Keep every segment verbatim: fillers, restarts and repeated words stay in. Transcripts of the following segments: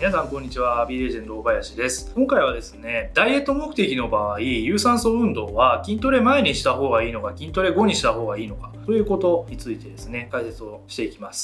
皆さんこんにちは、B レジェンド大林です。今回はですね、ダイエット目的の場合、有酸素運動は筋トレ前にした方がいいのか、筋トレ後にした方がいいのかということについてですね、解説をしていきます。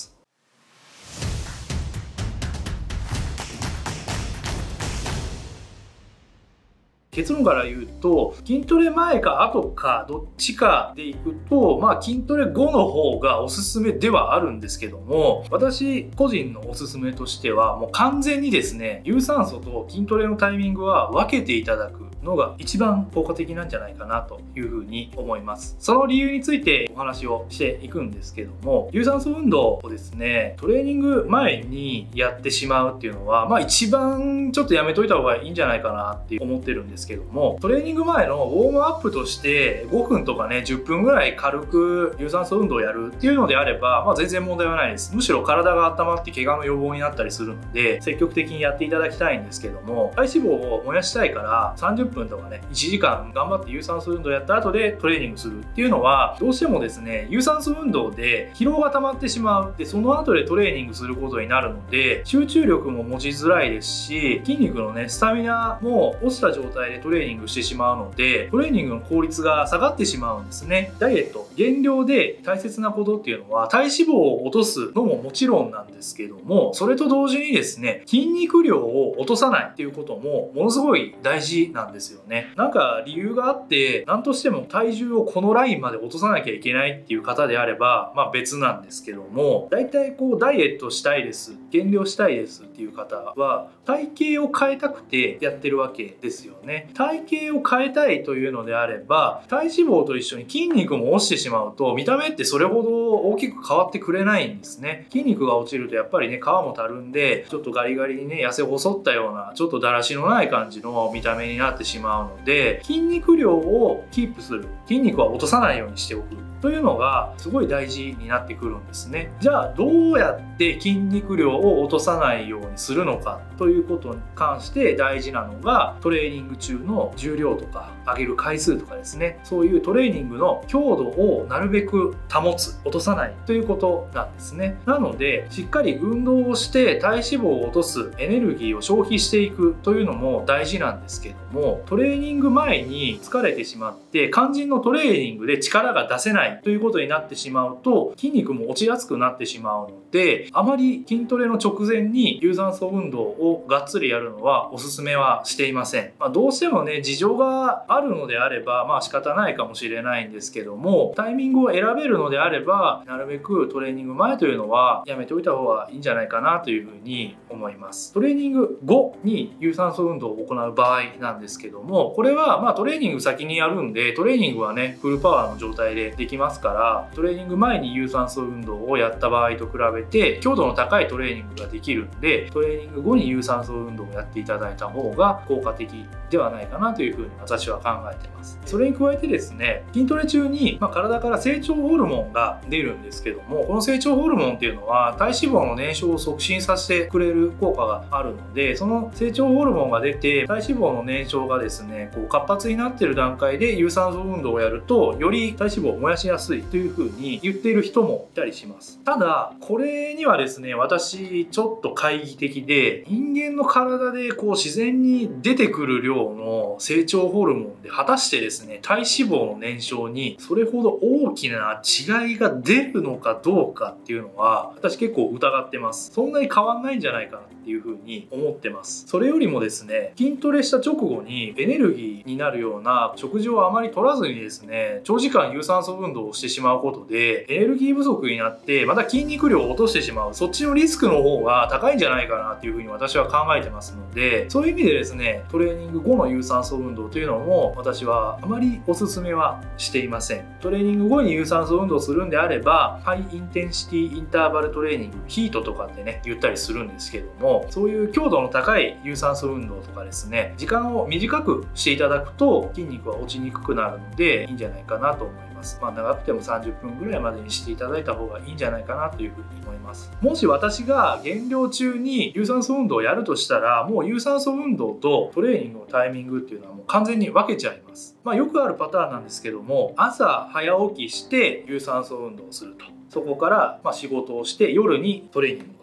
結論から言うと、筋トレ前か後かどっちかでいくと、まあ筋トレ後の方がおすすめではあるんですけども、私個人のおすすめとしては、もう完全にですね、有酸素と筋トレのタイミングは分けていただくのが一番効果的なんじゃないかなというふうに思います。その理由についてお話をしていくんですけども、有酸素運動をですね、トレーニング前にやってしまうっていうのは、まあ一番ちょっとやめといた方がいいんじゃないかなって思ってるんですけども、トレーニング前のウォームアップとしてごふんとかね、じゅっぷんぐらい軽く有酸素運動をやるっていうのであれば、まあ全然問題はないです。むしろ体が温まって怪我の予防になったりするので、積極的にやっていただきたいんですけども、体脂肪を燃やしたいからさんじゅっぷんとかね、いちじかん頑張って有酸素運動やった後でトレーニングするっていうのは、どうしてもですね、有酸素運動で疲労が溜まってしまう。で、その後でトレーニングすることになるので、集中力も持ちづらいですし、筋肉のね、スタミナも落ちた状態でトレーニングしてしまうので、トレーニングの効率が下がってしまうんですね。ダイエット、減量で大切なことっていうのは、体脂肪を落とすのももちろんなんですけども、それと同時にですね、筋肉量を落とさないっていうこともものすごい大事なんですよね。なんか理由があって、何としても体重をこのラインまで落とさなきゃいけないっていう方であれば、まあ別なんですけども、大体こうダイエットしたいです、減量したいですっていう方は、体型を変えたくてやってるわけですよね。体型を変えたいというのであれば、体脂肪と一緒に筋肉も落ちてしまうと、見た目ってそれほど大きく変わってくれないんですね。筋肉が落ちるとやっぱりね、皮もたるんで、ちょっとガリガリにね、痩せ細ったような、ちょっとだらしのない感じの見た目になってしまうので、筋肉量をキープする、筋肉は落とさないようにしておくというのがすごい大事になってくるんですね。じゃあどうやって筋肉量を落とさないようにするのかということに関して大事なのが、トレーニング中の重量とか上げる回数とかですね、そういうトレーニングの強度をなるべく保つ、落とさないということなんですね。なのでしっかり運動をして体脂肪を落とすエネルギーを消費していくというのも大事なんですけども、トレーニング前に疲れてしまって肝心のトレーニングで力が出せないということになってしまうと、筋肉も落ちやすくなってしまうので、あまり筋トレの直前に有酸素運動をがっつりやるのはおすすめはしていません。まあ、どうしてもね、事情があるのであれば、まあ仕方ないかもしれないんですけども、タイミングを選べるのであれば、なるべくトレーニング前というのはやめておいた方がいいんじゃないかなというふうに思います。トレーニング後に有酸素運動を行う場合なんですけども、これはまあトレーニング先にやるんで、トレーニングはね、フルパワーの状態でできますから、トレーニング前に有酸素運動をやった場合と比べて強度の高いトレーニングができるんで、トレーニング後に有酸素運動をやっていただいた方が効果的ではないかなというふうに私は考えています。それに加えてですね、筋トレ中に、まあ、体から成長ホルモンが出るんですけども、この成長ホルモンっていうのは体脂肪の燃焼を促進させてくれる効果があるので、その成長ホルモンが出て体脂肪の燃焼がですね、こう活発になっている段階で有酸素運動をやると、より体脂肪を燃やしやすいというふうに言っている人もいたりします。ただこれにはですね、私ちょっと懐疑的で、人間の体でこう自然に出てくる量の成長ホルモンで果たしてですね、体脂肪の燃焼にそれほど大きな違いが出るのかどうかっていうのは、私結構疑ってます。そんなに変わんないんじゃないかなっていうふうに思ってます。それよりもですね、筋トレした直後にエネルギーになるような食事をあまり取らずにですね、長時間有酸素運動をしてしまうことでエネルギー不足になってまた筋肉量を落としてしまう、そっちのリスクの方が高いんじゃないかなっていうふうに私は考えてますので、そういう意味でですね、トレーニング後の有酸素運動というのも私はあまりおすすめはしていません。トレーニング後に有酸素運動するんであれば、ハイインテンシティインターバルトレーニング、ヒートとかってね言ったりするんですけども、そういう強度の高い有酸素運動とかですね、時間を短くしていただくと筋肉は落ちにくくなるのでいいんじゃないかなと思います。まあ長くてもさんじゅっぷんぐらいまでにしていただいた方がいいんじゃないかなというふうに思います。もし私が減量中に有酸素運動をやるとしたら、もう有酸素運動とトレーニングのタイミングっていうのはもう完全に分けちゃいます。まあよくあるパターンなんですけども、朝早起きして有酸素運動をすると、そこからまあ仕事をして夜にトレーニングをする。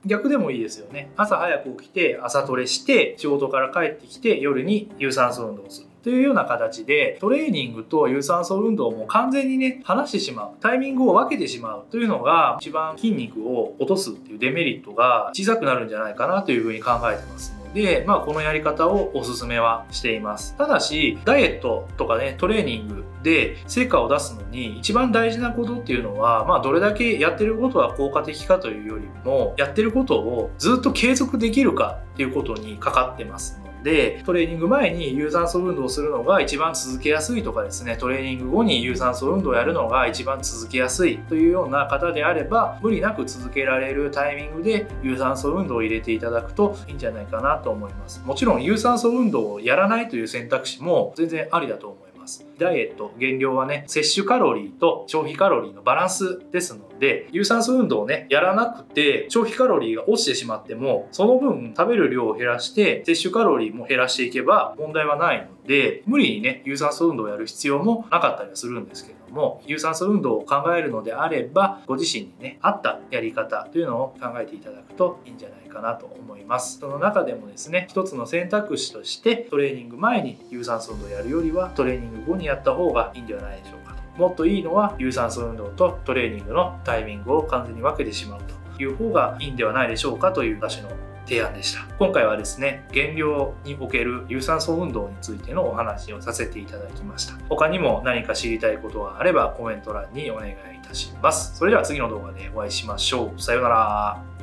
逆でもいいですよね。朝早く起きて朝トレして仕事から帰ってきて夜に有酸素運動をするというような形でトレーニングと有酸素運動も完全にね離してしまう、タイミングを分けてしまうというのが一番筋肉を落とすっていうデメリットが小さくなるんじゃないかなというふうに考えてますので、まあ、このやり方をおすすめはしています。ただしダイエットとかねトレーニングで成果を出すのに一番大事なことっていうのは、まあ、どれだけやってることは効果的かというよりもやってることをずっと継続できるかっていうことにかかってますので、トレーニング前に有酸素運動をするのが一番続けやすいとかですね、トレーニング後に有酸素運動をやるのが一番続けやすいというような方であれば、無理なく続けられるタイミングで有酸素運動を入れていただくといいんじゃないかなと思います。もちろん有酸素運動をやらないという選択肢も全然ありだと思います。ダイエット減量はね、摂取カロリーと消費カロリーのバランスですので、有酸素運動をねやらなくて消費カロリーが落ちてしまっても、その分食べる量を減らして摂取カロリーも減らしていけば問題はないので、無理にね有酸素運動をやる必要もなかったりはするんですけども、有酸素運動を考えるのであればご自身にね合ったやり方というのを考えていただくといいんじゃないかなと思います。その中でもですね、一つの選択肢としてトレーニング前に有酸素運動をやるよりはトレーニング後にやった方がいいんではないでしょうかと。もっといいのは有酸素運動とトレーニングのタイミングを完全に分けてしまうという方がいいんではないでしょうかという私の提案でした。今回はですね、減量における有酸素運動についてのお話をさせていただきました。他にも何か知りたいことがあればコメント欄にお願いいたします。それでは次の動画でお会いしましょう。さようなら。